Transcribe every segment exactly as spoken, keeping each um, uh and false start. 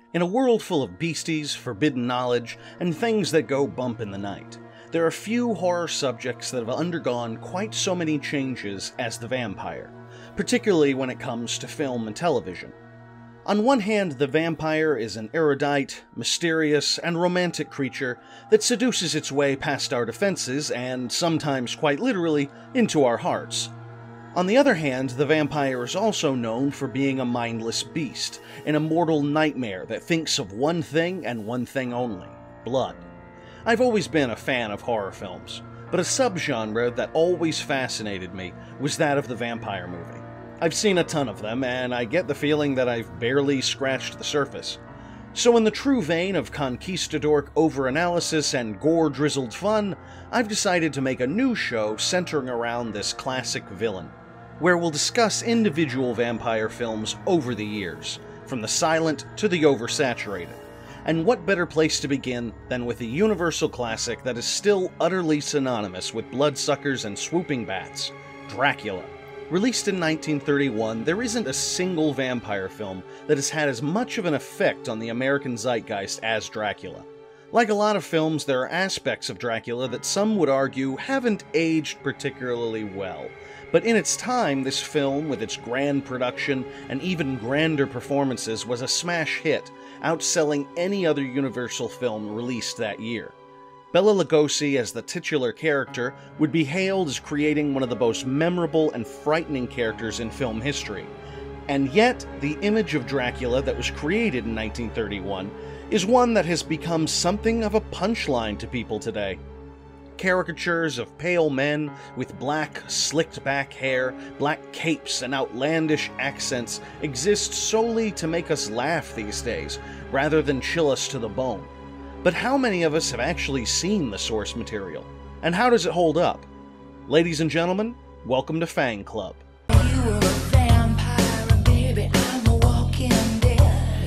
In a world full of beasties, forbidden knowledge, and things that go bump in the night, there are few horror subjects that have undergone quite so many changes as the vampire, particularly when it comes to film and television. On one hand, the vampire is an erudite, mysterious, and romantic creature that seduces its way past our defenses and, sometimes quite literally, into our hearts. On the other hand, the vampire is also known for being a mindless beast, an immortal nightmare that thinks of one thing and one thing only: blood. I've always been a fan of horror films, but a subgenre that always fascinated me was that of the vampire movie. I've seen a ton of them, and I get the feeling that I've barely scratched the surface. So in the true vein of Conquistadork over-analysis and gore-drizzled fun, I've decided to make a new show centering around this classic villain, where we'll discuss individual vampire films over the years, from the silent to the oversaturated. And what better place to begin than with a universal classic that is still utterly synonymous with bloodsuckers and swooping bats, Dracula. Released in nineteen thirty-one, there isn't a single vampire film that has had as much of an effect on the American zeitgeist as Dracula. Like a lot of films, there are aspects of Dracula that some would argue haven't aged particularly well. But in its time, this film, with its grand production and even grander performances, was a smash hit, outselling any other Universal film released that year. Bela Lugosi, as the titular character, would be hailed as creating one of the most memorable and frightening characters in film history. And yet, the image of Dracula that was created in nineteen thirty-one is one that has become something of a punchline to people today. Caricatures of pale men with black, slicked-back hair, black capes, and outlandish accents exist solely to make us laugh these days, rather than chill us to the bone. But how many of us have actually seen the source material? And how does it hold up? Ladies and gentlemen, welcome to Fang Club. You were a vampire, baby, I'm a walking dead.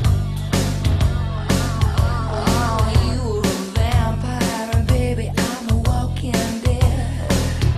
Oh, you were a vampire, baby, I'm a walking dead.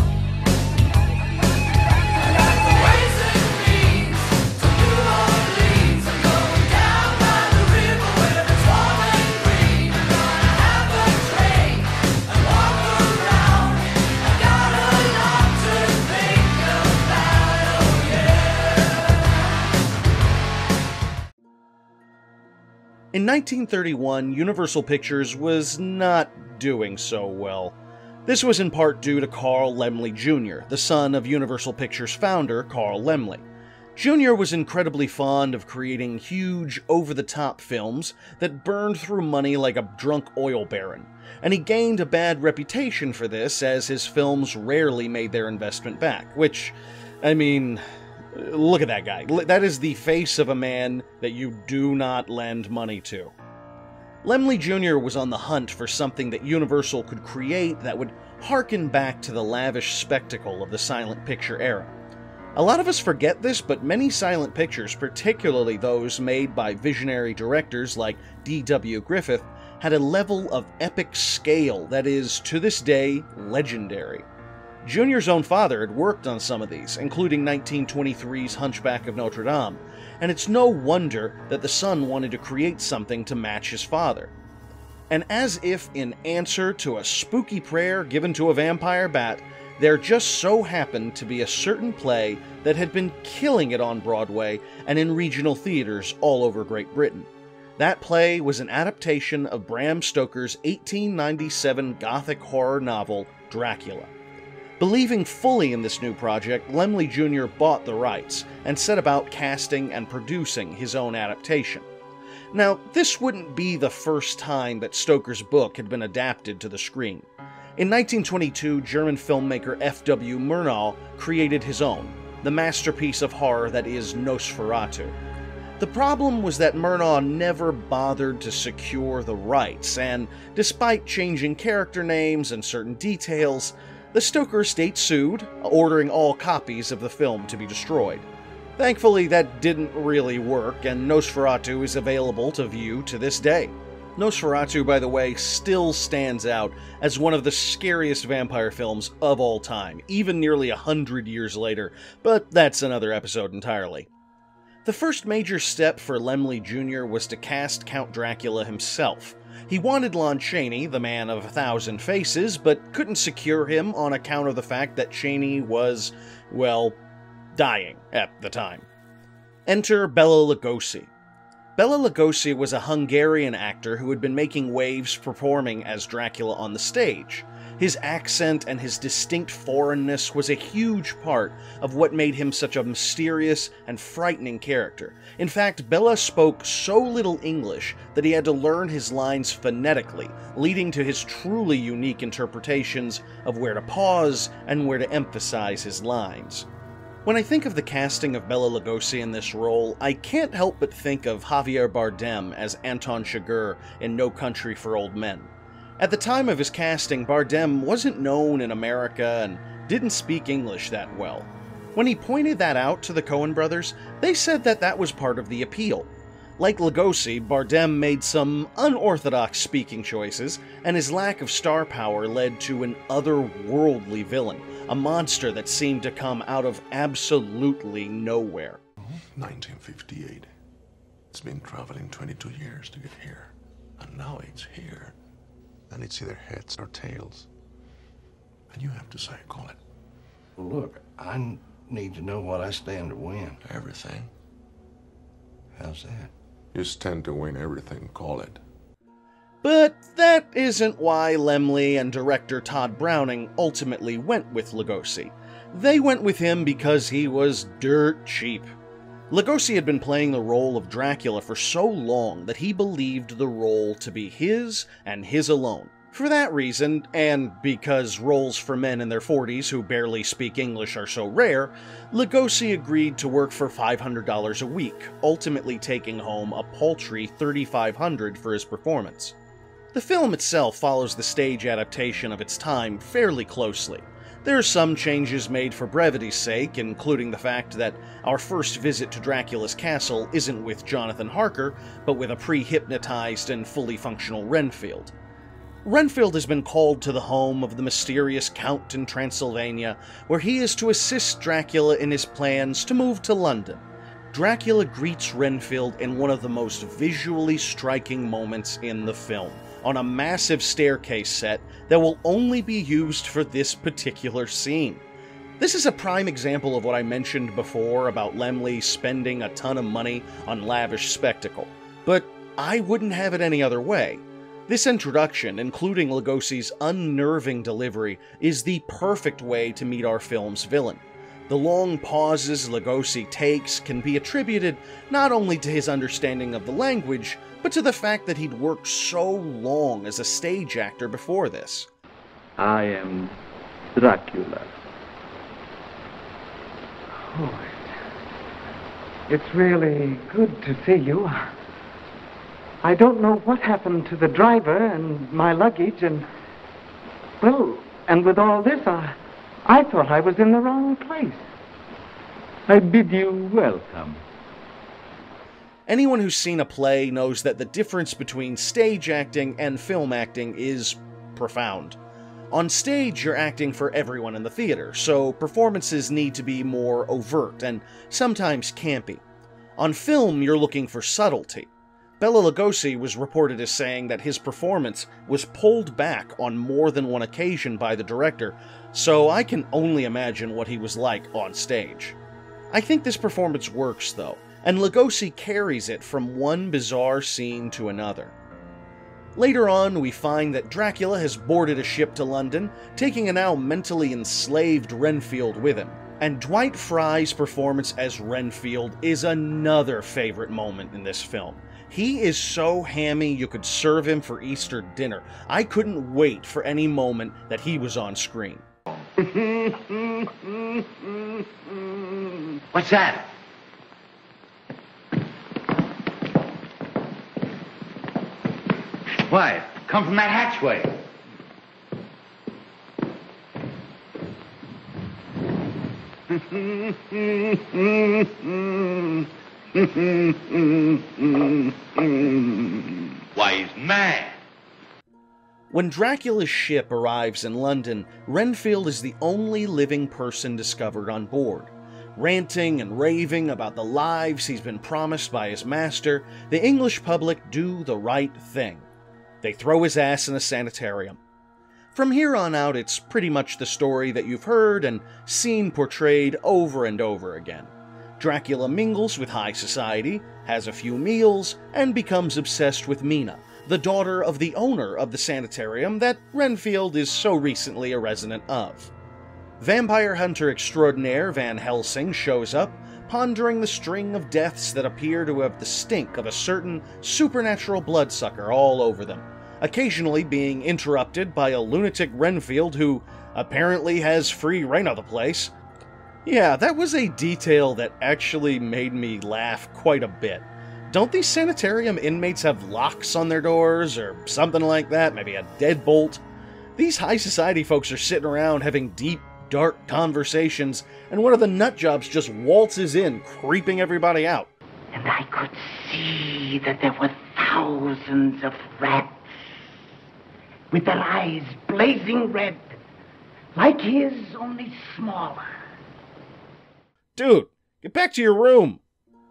I got the ways and means to New Orleans. I'm going down by the river where it's warm and green. I'm gonna have a drink and walk around. I got a lot to think about, oh yeah. In nineteen thirty-one, Universal Pictures was not doing so well. This was in part due to Carl Laemmle Junior, the son of Universal Pictures founder Carl Laemmle. Junior was incredibly fond of creating huge, over-the-top films that burned through money like a drunk oil baron, and he gained a bad reputation for this as his films rarely made their investment back, which, I mean, look at that guy. That is the face of a man that you do not lend money to. Laemmle Junior was on the hunt for something that Universal could create that would harken back to the lavish spectacle of the silent picture era. A lot of us forget this, but many silent pictures, particularly those made by visionary directors like D W Griffith, had a level of epic scale that is, to this day, legendary. Junior's own father had worked on some of these, including nineteen twenty-three's Hunchback of Notre Dame, and it's no wonder that the son wanted to create something to match his father. And as if in answer to a spooky prayer given to a vampire bat, there just so happened to be a certain play that had been killing it on Broadway and in regional theaters all over Great Britain. That play was an adaptation of Bram Stoker's eighteen ninety-seven gothic horror novel, Dracula. Believing fully in this new project, Laemmle Junior bought the rights and set about casting and producing his own adaptation. Now, this wouldn't be the first time that Stoker's book had been adapted to the screen. In nineteen twenty-two, German filmmaker F W Murnau created his own, the masterpiece of horror that is Nosferatu. The problem was that Murnau never bothered to secure the rights, and despite changing character names and certain details, the Stoker estate sued, ordering all copies of the film to be destroyed. Thankfully, that didn't really work, and Nosferatu is available to view to this day. Nosferatu, by the way, still stands out as one of the scariest vampire films of all time, even nearly a hundred years later, but that's another episode entirely. The first major step for Laemmle Junior was to cast Count Dracula himself. He wanted Lon Chaney, the man of a thousand faces, but couldn't secure him on account of the fact that Chaney was, well, dying at the time. Enter Bela Lugosi. Bela Lugosi was a Hungarian actor who had been making waves performing as Dracula on the stage. His accent and his distinct foreignness was a huge part of what made him such a mysterious and frightening character. In fact, Bela spoke so little English that he had to learn his lines phonetically, leading to his truly unique interpretations of where to pause and where to emphasize his lines. When I think of the casting of Bela Lugosi in this role, I can't help but think of Javier Bardem as Anton Chigurh in No Country for Old Men. At the time of his casting, Bardem wasn't known in America and didn't speak English that well. When he pointed that out to the Coen brothers, they said that that was part of the appeal. Like Lugosi, Bardem made some unorthodox speaking choices, and his lack of star power led to an otherworldly villain, a monster that seemed to come out of absolutely nowhere. nineteen fifty-eight. It's been traveling twenty-two years to get here, and now it's here. And it's either heads or tails. And you have to say, call it. Well, look, I n- need to know what I stand to win. Everything. How's that? You stand to win everything, call it. But that isn't why Laemmle and director Todd Browning ultimately went with Lugosi. They went with him because he was dirt cheap. Lugosi had been playing the role of Dracula for so long that he believed the role to be his and his alone. For that reason, and because roles for men in their forties who barely speak English are so rare, Lugosi agreed to work for five hundred dollars a week, ultimately taking home a paltry thirty-five hundred dollars for his performance. The film itself follows the stage adaptation of its time fairly closely. There are some changes made for brevity's sake, including the fact that our first visit to Dracula's castle isn't with Jonathan Harker, but with a pre-hypnotized and fully functional Renfield. Renfield has been called to the home of the mysterious Count in Transylvania, where he is to assist Dracula in his plans to move to London. Dracula greets Renfield in one of the most visually striking moments in the film, on a massive staircase set that will only be used for this particular scene. This is a prime example of what I mentioned before about Laemmle spending a ton of money on lavish spectacle, but I wouldn't have it any other way. This introduction, including Lugosi's unnerving delivery, is the perfect way to meet our film's villain. The long pauses Lugosi takes can be attributed not only to his understanding of the language, but to the fact that he'd worked so long as a stage actor before this. I am Dracula. Oh, it's really good to see you. I don't know what happened to the driver and my luggage and, well, and with all this, I, I thought I was in the wrong place. I bid you welcome. Anyone who's seen a play knows that the difference between stage acting and film acting is profound. On stage, you're acting for everyone in the theater, so performances need to be more overt and sometimes campy. On film, you're looking for subtlety. Bela Lugosi was reported as saying that his performance was pulled back on more than one occasion by the director, so I can only imagine what he was like on stage. I think this performance works, though, and Lugosi carries it from one bizarre scene to another. Later on, we find that Dracula has boarded a ship to London, taking a now mentally enslaved Renfield with him. And Dwight Frye's performance as Renfield is another favorite moment in this film. He is so hammy you could serve him for Easter dinner. I couldn't wait for any moment that he was on screen. What's that? Why? Come from that hatchway. Why, he's mad. When Dracula's ship arrives in London, Renfield is the only living person discovered on board. ranting and raving about the lives he's been promised by his master, the English public do the right thing. They throw his ass in a sanitarium. From here on out, it's pretty much the story that you've heard and seen portrayed over and over again. Dracula mingles with high society, has a few meals, and becomes obsessed with Mina, the daughter of the owner of the sanitarium that Renfield is so recently a resident of. Vampire hunter extraordinaire Van Helsing shows up, pondering the string of deaths that appear to have the stink of a certain supernatural bloodsucker all over them, occasionally being interrupted by a lunatic Renfield who apparently has free reign of the place. Yeah, that was a detail that actually made me laugh quite a bit. Don't these sanitarium inmates have locks on their doors or something like that? Maybe a deadbolt? These high society folks are sitting around having deep, dark conversations, and one of the nutjobs just waltzes in, creeping everybody out. And I could see that there were thousands of rats with their eyes blazing red, like his, only smaller. Dude, get back to your room!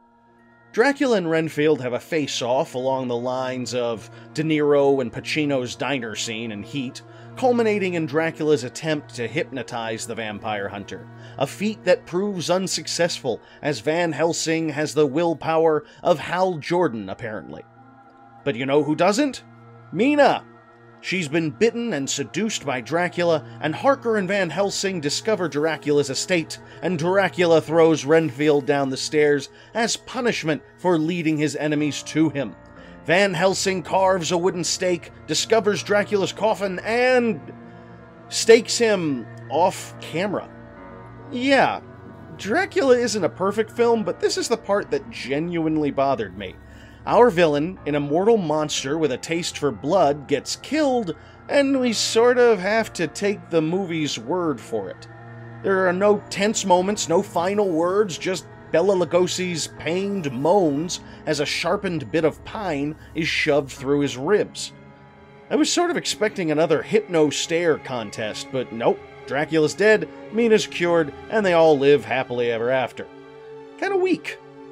Dracula and Renfield have a face-off along the lines of De Niro and Pacino's diner scene in Heat, culminating in Dracula's attempt to hypnotize the vampire hunter, a feat that proves unsuccessful as Van Helsing has the willpower of Hal Jordan, apparently. But you know who doesn't? Mina! She's been bitten and seduced by Dracula, and Harker and Van Helsing discover Dracula's estate, and Dracula throws Renfield down the stairs as punishment for leading his enemies to him. Van Helsing carves a wooden stake, discovers Dracula's coffin, and stakes him off camera. Yeah, Dracula isn't a perfect film, but this is the part that genuinely bothered me. Our villain, an immortal monster with a taste for blood, gets killed, and we sort of have to take the movie's word for it. There are no tense moments, no final words, just Bela Lugosi's pained moans as a sharpened bit of pine is shoved through his ribs. I was sort of expecting another hypno-stare contest, but nope, Dracula's dead, Mina's cured, and they all live happily ever after. Kinda weak.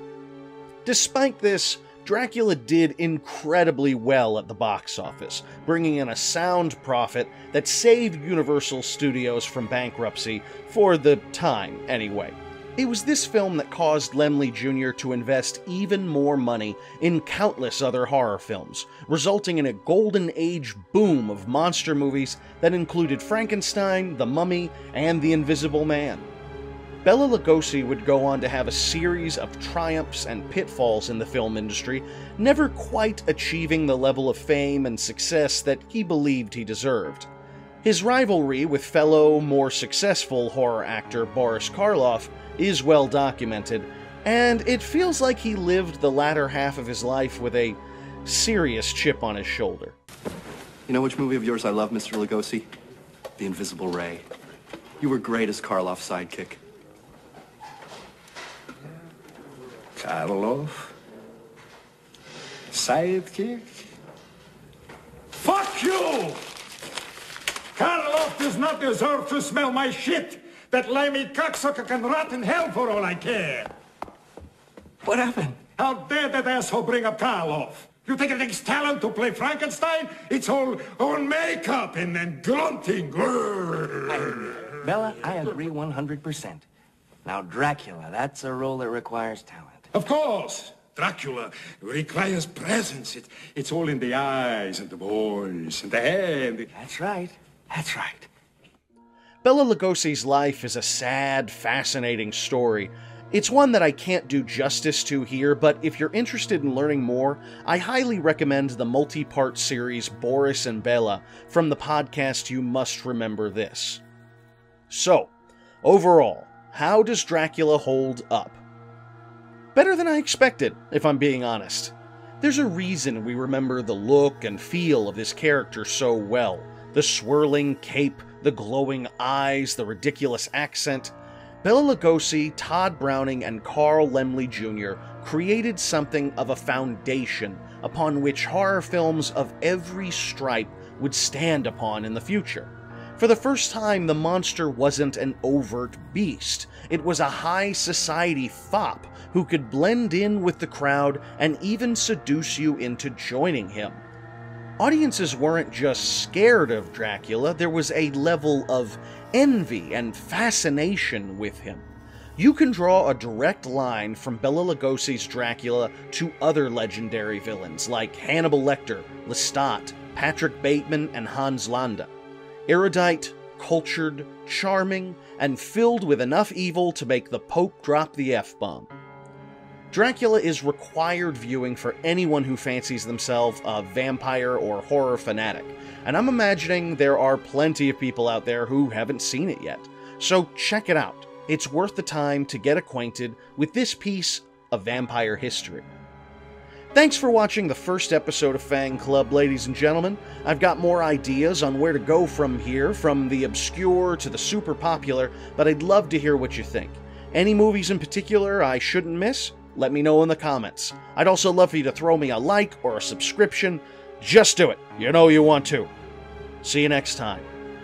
Despite this, Dracula did incredibly well at the box office, bringing in a sound profit that saved Universal Studios from bankruptcy, for the time anyway. It was this film that caused Laemmle Junior to invest even more money in countless other horror films, resulting in a golden age boom of monster movies that included Frankenstein, The Mummy, and The Invisible Man. Bela Lugosi would go on to have a series of triumphs and pitfalls in the film industry, never quite achieving the level of fame and success that he believed he deserved. His rivalry with fellow, more successful horror actor Boris Karloff is well documented, and it feels like he lived the latter half of his life with a serious chip on his shoulder. You know which movie of yours I love, Mister Lugosi? The Invisible Ray. You were great as Karloff's sidekick. Karloff? Sidekick? Fuck you! Karloff does not deserve to smell my shit! That limey cocksucker can rot in hell for all I care! What happened? How dare that asshole bring up Karloff? You think it takes talent to play Frankenstein? It's all, all makeup and then grunting. I, Bella, I agree one hundred percent. Now, Dracula, that's a role that requires talent. Of course! Dracula requires presence. It, it's all in the eyes and the voice and the head. That's right. That's right. Bela Lugosi's life is a sad, fascinating story. It's one that I can't do justice to here, but if you're interested in learning more, I highly recommend the multi-part series Boris and Bela from the podcast You Must Remember This. So, overall, how does Dracula hold up? Better than I expected, if I'm being honest. There's a reason we remember the look and feel of this character so well. The swirling cape, the glowing eyes, the ridiculous accent. Bela Lugosi, Todd Browning, and Carl Laemmle Junior created something of a foundation upon which horror films of every stripe would stand upon in the future. For the first time, the monster wasn't an overt beast. It was a high society fop who could blend in with the crowd and even seduce you into joining him. Audiences weren't just scared of Dracula, there was a level of envy and fascination with him. You can draw a direct line from Bela Lugosi's Dracula to other legendary villains like Hannibal Lecter, Lestat, Patrick Bateman, and Hans Landa. Erudite, cultured, charming, and filled with enough evil to make the Pope drop the F-bomb. Dracula is required viewing for anyone who fancies themselves a vampire or horror fanatic, and I'm imagining there are plenty of people out there who haven't seen it yet. So check it out. It's worth the time to get acquainted with this piece of vampire history. Thanks for watching the first episode of Fang Club, ladies and gentlemen. I've got more ideas on where to go from here, from the obscure to the super popular, but I'd love to hear what you think. Any movies in particular I shouldn't miss? Let me know in the comments. I'd also love for you to throw me a like or a subscription. Just do it. You know you want to. See you next time.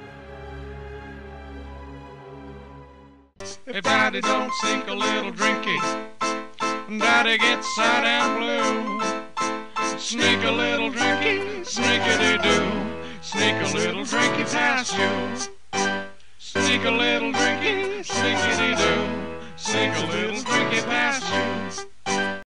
If Daddy don't sink a little drinky, Daddy gets sad and blue. Sneak a little drinky, sneakity-doo. Sneak a little drinky past you. Sneak a little drinky, sneakity-doo. Sneak a little drinky past you.